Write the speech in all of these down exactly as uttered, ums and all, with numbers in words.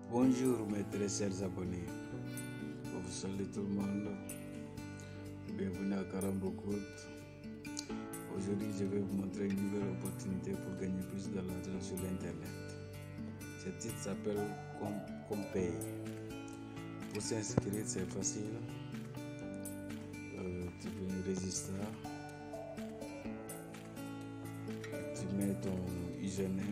Bonjour mes très chers abonnés, je vous salue tout le monde, bienvenue à Karambokout. Aujourd'hui je vais vous montrer une nouvelle opportunité pour gagner plus de l'argent sur l'internet. Ce titre s'appelle Compay. Pour s'inscrire c'est facile, euh, tu fais une registre, tu mets ton username.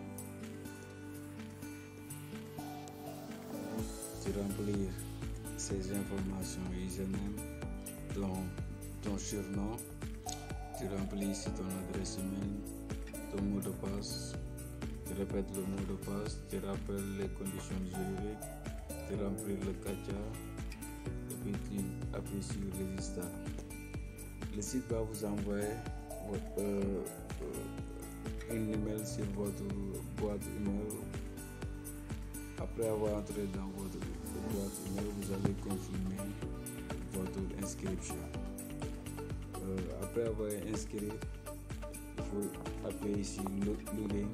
Tu remplis ces informations, username, ton, ton surnom, tu remplis ici ton adresse email, ton mot de passe, tu répètes le mot de passe, tu rappelles les conditions juridiques, tu remplis le CAPTCHA et puis tu appuies sur Register. Le site va vous envoyer euh, euh, une email sur votre boîte email. Après avoir entré dans votre boîte email, vous allez confirmer votre inscription. Euh, après avoir inscrit, il faut appuyer ici Login.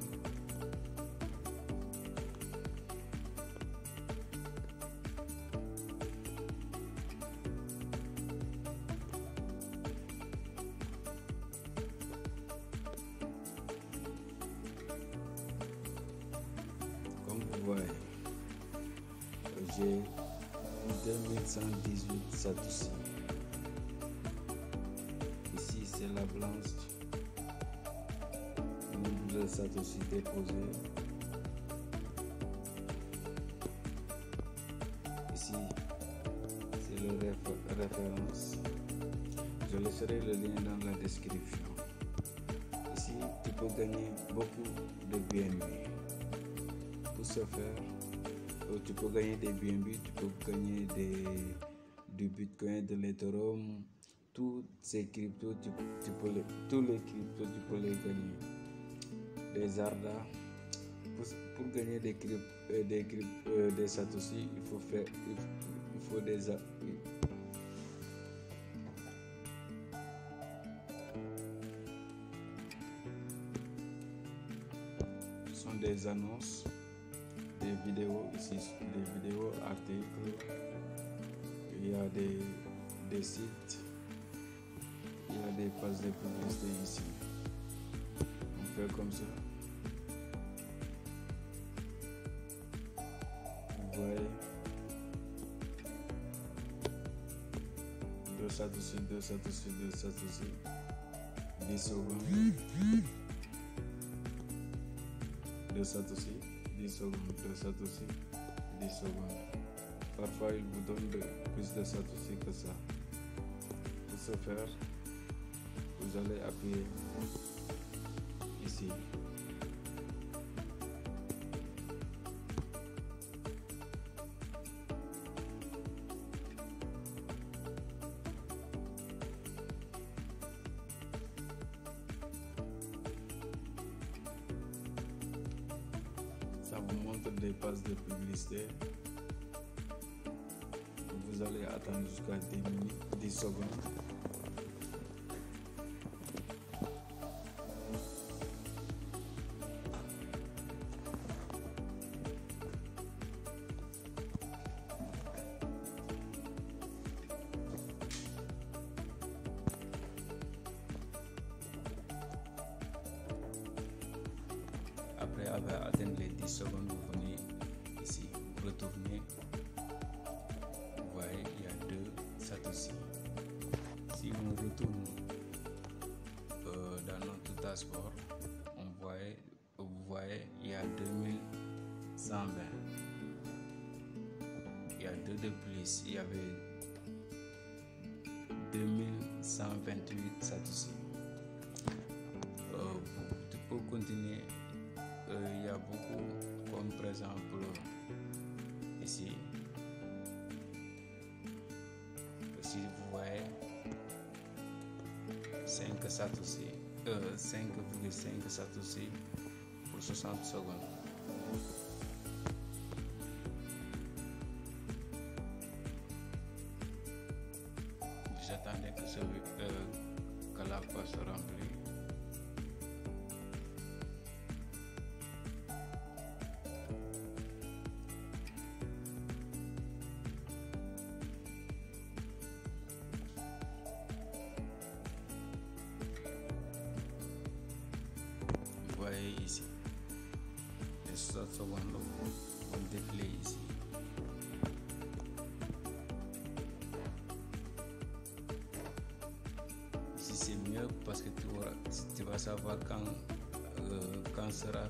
Comme vous voyez, j'ai deux mille cent dix-huit Satoshi. Ici c'est la balance, nombre de Satoshi déposé. Ici c'est le réf référence. Je laisserai le lien dans la description. Ici tu peux gagner beaucoup de B N B. Pour ce faire, tu peux gagner des B N B, tu peux gagner des, du Bitcoin, de l'Ethereum, tous ces cryptos, tu, tu peux les, tous les cryptos, tu peux les gagner. Des Arda, pour, pour gagner des cryptos, euh, des, crypt, euh, des Satoshi, il faut faire, il, il faut des, ce sont des annonces. Des vidéos ici, des vidéos, articles, il y a des, des sites, il y a des pages de publicité ici. On fait comme ça. Vous voyez, deux Satoshi, deux Satoshi, deux Satoshi, dix secondes, deux Satoshi. dix secondes, de Satoshi, dix secondes. Parfois, il vous donne de, plus de Satoshi que ça. Pour ce faire, vous allez appuyer ici. Ça vous montre des pages de publicité. Vous allez attendre jusqu'à dix minutes, dix secondes. Après avoir atteint les dix secondes, vous venez ici, vous retournez. Vous voyez, il y a deux Satoshi. Si on retourne euh, dans notre dashboard, on voit, vous voyez, il y a deux mille cent vingt. Il y a deux de plus, il y avait deux mille cent vingt-huit Satoshi. Euh, tu peux continuer. Euh, il y a beaucoup, comme par exemple ici, si vous voyez cinq Satoshi, euh, cinq virgule cinq Satoshi pour soixante secondes. J'attendais que, ce, euh, que la page se remplisse. soixante secondes on défilé ici. Ici c'est mieux parce que tu, auras, tu vas savoir quand, euh, quand sera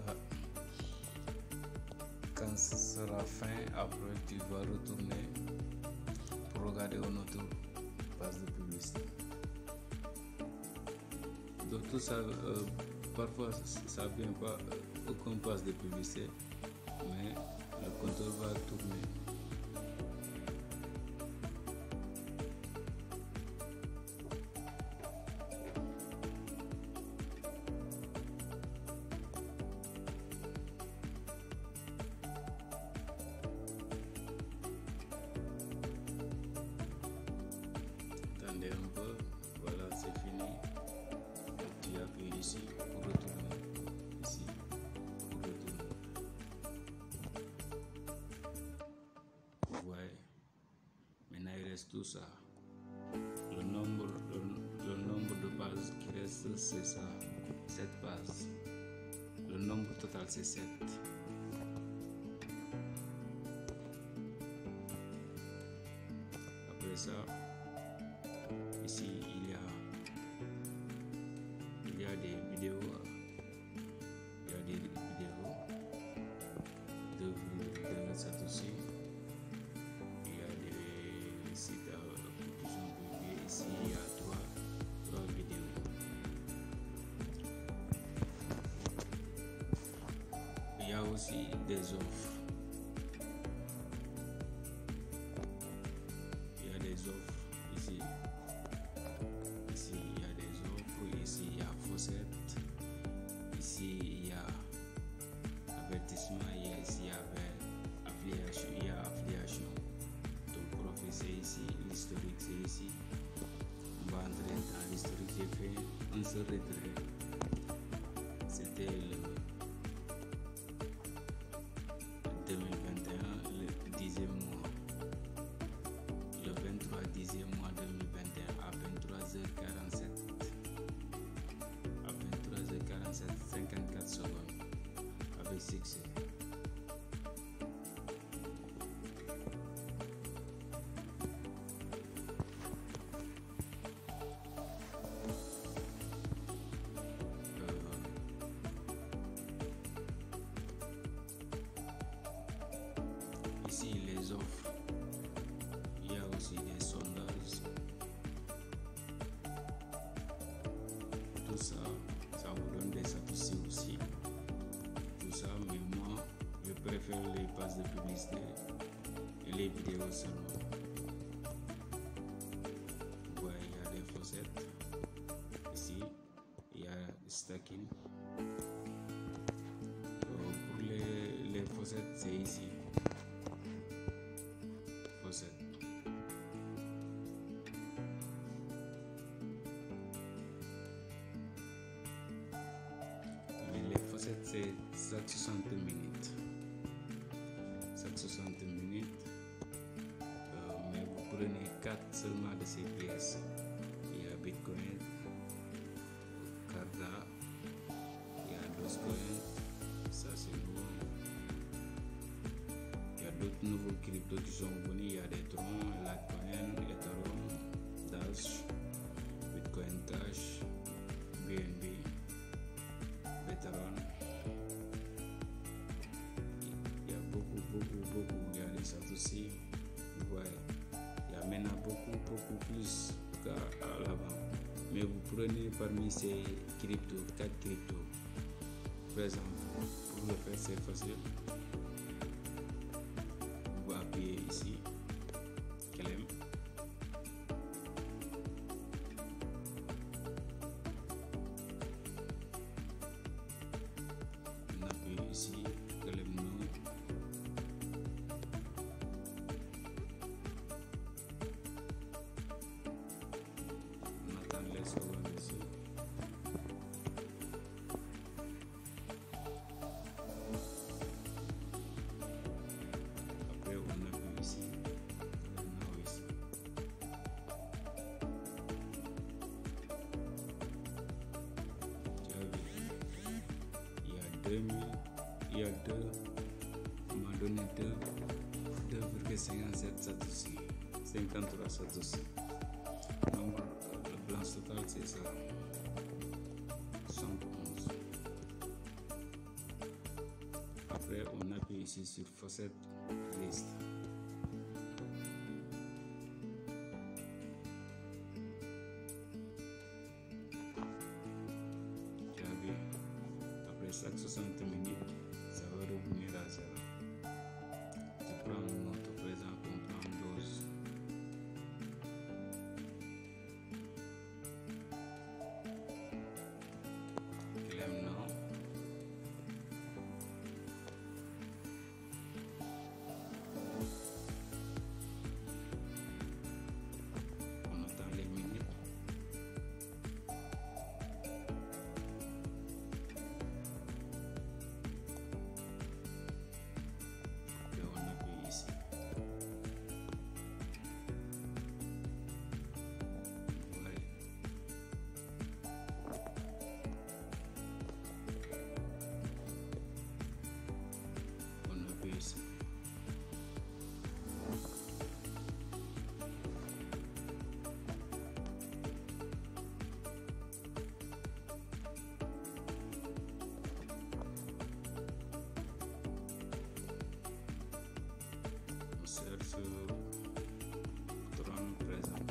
quand ce sera fin. Après tu vas retourner pour regarder une autre page de publicité. Donc tout ça, euh, parfois ça vient pas euh, aucun passe de publicité, mais le compteur va tourner. Attendez un peu, voilà, c'est fini. Tu appuies ici pour retourner, ici pour retourner. Vous voyez, maintenant il reste tout ça. Le nombre, le, le nombre de bases qui reste, c'est ça, sept bases. Le nombre total, c'est sept. Après ça, ici il y a il y a des vidéos, il y a des vidéos de, de cette aussi. Il y a des sites qui sont publiés ici. Il y a trois, trois vidéos. Il y a aussi des offres. Il y a des offres ici. Ici il y a des offres. Ici il y a Fawcett. Ici il y a avertissement. Il y a ici il y a affiliation. Il y a affiliation. Donc profit c'est ici. L'historique c'est ici. On va entrer dans l'historique. J'ai fait un seul retrait. C'était le deux mille vingt et un, le dixième mois. Le vingt-trois dixième mois deux mille vingt et un à vingt-trois heures quarante-sept. À vingt-trois heures quarante-sept, cinquante-quatre secondes. Avec succès. Ici les offres, il y a aussi des sondages. Tout ça, ça vous donne des statistiques aussi. Tout ça, mais moi, je préfère les pages de publicité et les vidéos seulement. Vous voyez, il y a des Fawcett. Ici, il y a stacking. Pour les, les Fawcett, c'est ici. Fawcett. Mais les Fawcett c'est cent soixante minutes. cent soixante minutes. Euh, mais vous prenez quatre seulement de ces pièces. Il y a Bitcoin, Carda, il y a Dogecoin, ça c'est nouveau. Il y a d'autres nouveaux cryptos qui sont venus. Il y a des Tron, Litecoin, Ethereum, Dash, Bitcoin Cash, B N B, Veteran. Il y a beaucoup, beaucoup, beaucoup. Il y a les Satoshi. Vous voyez, il y a maintenant beaucoup, beaucoup plus qu'à l'avant. Mais vous prenez parmi ces cryptos, quatre cryptos. Par exemple, pour le faire, c'est facile. Vous appuyez ici, Claim. On appuie ici, Claim Now. On attend les secondes ici. Après, on appuie ici, Claim Now ici. Tu as vu, il y a deux mille, il y a deux cinquante-sept Satoshi, cinquante-trois Satoshi. Nombre de balance totale c'est ça, soixante et onze. Après on appuie ici sur Faucet List. Tu as vu, après chaque soixante minutes, ça va revenir à zéro. Tu prends notre présent qu'on prend dose. Claim now. On attend les minutes. Et on appuie ici. Voilà. On appuie ici. On cherche Tron présent.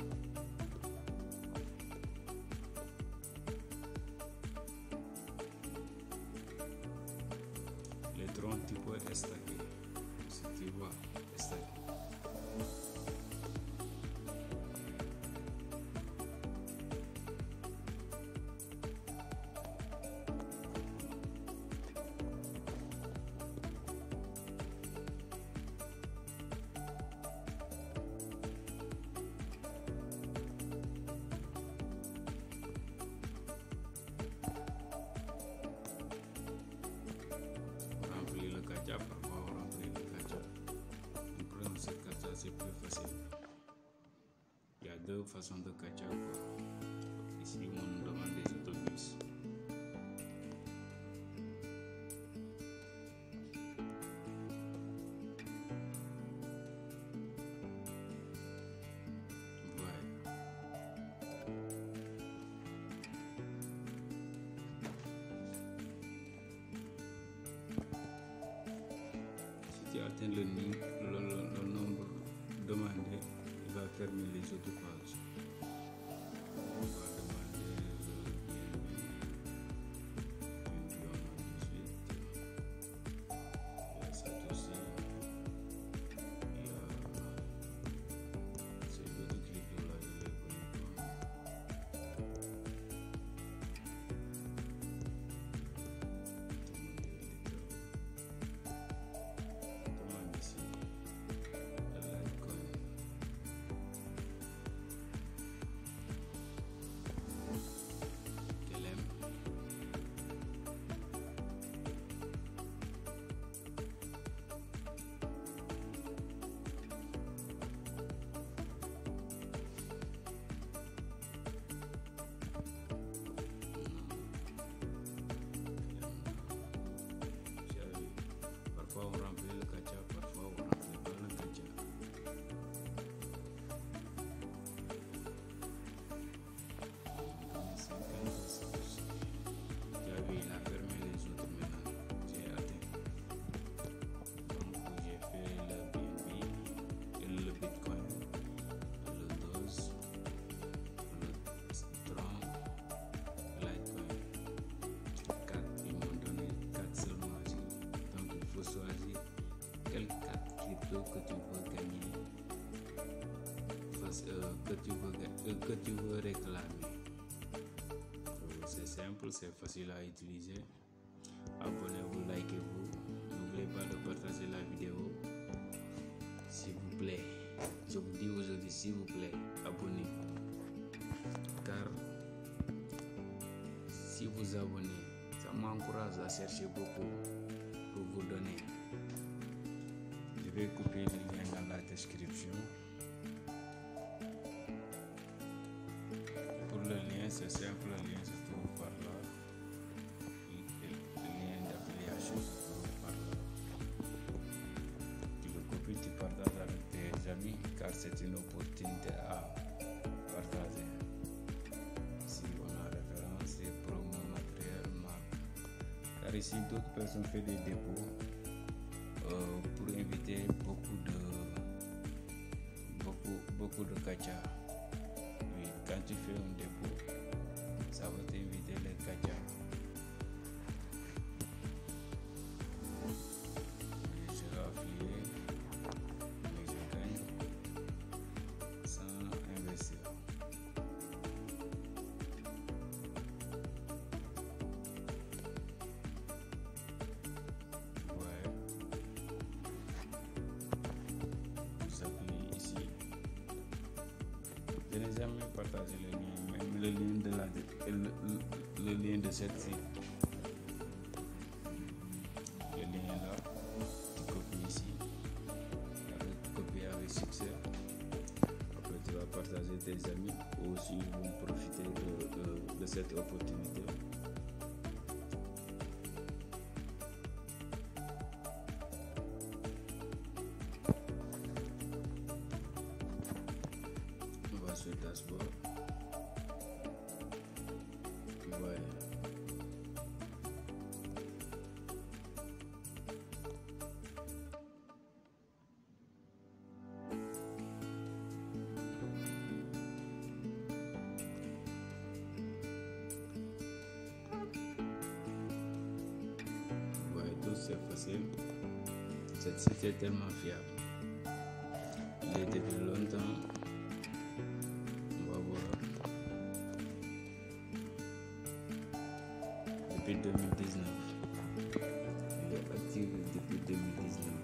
Les trons tu peux stacker. Si tu vois, stacker. Remplir le gacha, parfois on remplit le gacha. On prend ce gacha, c'est plus facile. Il y a deux façons de gacha quoi. Ici on nous demande des autobus. Voilà. Si tu atteins le, ni- le, le, le nombre demandé, il va fermer les autres pages. On va demander le bienvenu, dix-huit. Il y a ça aussi. Il y a c'est l'autre crypto là, je l'ai connu pas. Demande ici. Le Litecoin. Qu'elle aime. Parfois on remplit le gacha, parfois on remplit pas le gacha. Tu as vu, il a fermé les autres maintenant. J'ai atteint. Donc j'ai fait le B N B, le Bitcoin, le Doge, le Tron, Litecoin. quatre, ils m'ont donné quatre seulement ici. Donc il faut choisir quel quatre crypto que tu veux gagner, face- euh, que, tu veux, ga- euh, que tu veux réclamer. Euh, C'est simple, c'est facile à utiliser. Abonnez-vous, likez-vous. N'oubliez pas de partager la vidéo. S'il vous plaît, je vous dis aujourd'hui, s'il vous plaît, abonnez-vous. Car si vous abonnez, ça m'encourage à chercher beaucoup pour vous donner. Je vais couper le lien dans la description. Pour le lien, c'est simple, le lien se trouve par là. Et le lien d'affiliation se trouve par là. Tu le copies, tu partages avec c'est une opportunité à partager. Si on a référence et promo matériel, marque. Car ici, d'autres personnes font des dépôts euh, pour éviter beaucoup de beaucoup, beaucoup de gacha. Oui, quand tu fais un dépôt, ça va t'éviter les gacha. Je n'ai jamais partagé le lien, même le lien de, la, le, le, le lien de cette site. Le lien est là, tu copies ici, avec, copier avec succès. Après tu vas partager tes amis, ou aussi ils vont profiter de, de, de cette opportunité. Sur le dashboard, ouais. Ouais, tout c'est facile. Cette site est tellement fiable. Il est depuis longtemps. Depuis deux mille dix-neuf. Il est actif depuis deux mille dix-neuf.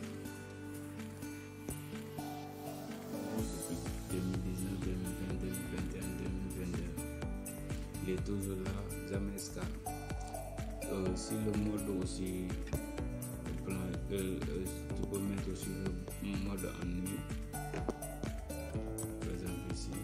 Depuis deux mille dix-neuf, deux mille vingt, deux mille vingt et un, deux mille vingt-deux. Il est toujours là, jamais stable. Euh, si le mode aussi, plan, euh, euh, tu peux mettre aussi le mode en nuit. Par exemple ici.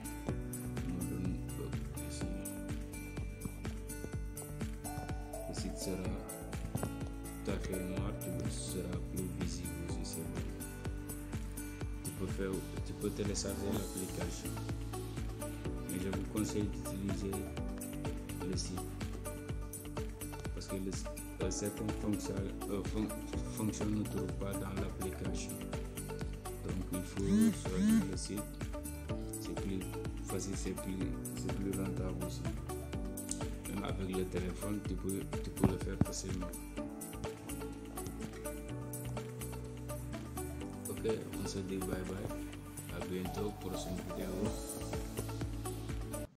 Sera tout à fait noir, tu seras plus visible aussi, c'est bon. Tu peux faire, tu peux télécharger l'application, mais je vous conseille d'utiliser le site parce que le, euh, certaines fonctions, euh, fon, fonctions ne trouvent pas dans l'application. Donc il faut choisir le site, c'est plus facile, c'est plus, c'est plus rentable aussi. Avec le téléphone, tu peux, tu peux le faire facilement. Ok, on se dit bye bye. À bientôt pour une prochaine vidéo.